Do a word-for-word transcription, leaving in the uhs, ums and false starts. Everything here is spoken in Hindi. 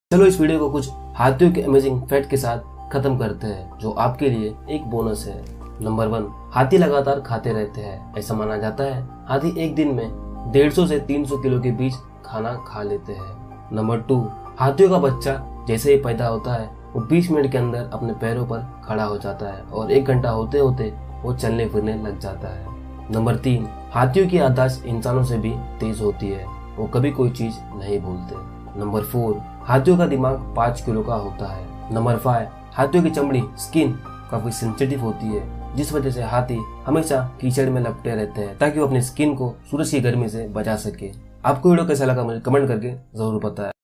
चलो इस वीडियो को कुछ हाथियों के अमेजिंग फैक्ट के साथ खत्म करते हैं जो आपके लिए एक बोनस है। नंबर वन, हाथी लगातार खाते रहते हैं। ऐसा माना जाता है हाथी एक दिन में डेढ़ सौ से तीन सौ किलो के बीच खाना खा लेते हैं। नंबर टू, हाथियों का बच्चा जैसे ही पैदा होता है वो बीस मिनट के अंदर अपने पैरों पर खड़ा हो जाता है और एक घंटा होते होते वो चलने फिरने लग जाता है। नंबर तीन, हाथियों की याददाश्त इंसानों से भी तेज होती है, वो कभी कोई चीज नहीं भूलते। नंबर फोर, हाथियों का दिमाग पाँच किलो का होता है। नंबर फाइव, हाथियों की चमड़ी स्किन काफी सेंसिटिव होती है, जिस वजह से हाथी हमेशा कीचड़ में लपटे रहते हैं ताकि वो अपनी स्किन को सूरज की गर्मी से बचा सके। आपको वीडियो कैसा लगा मुझे कमेंट करके जरूर बताएं।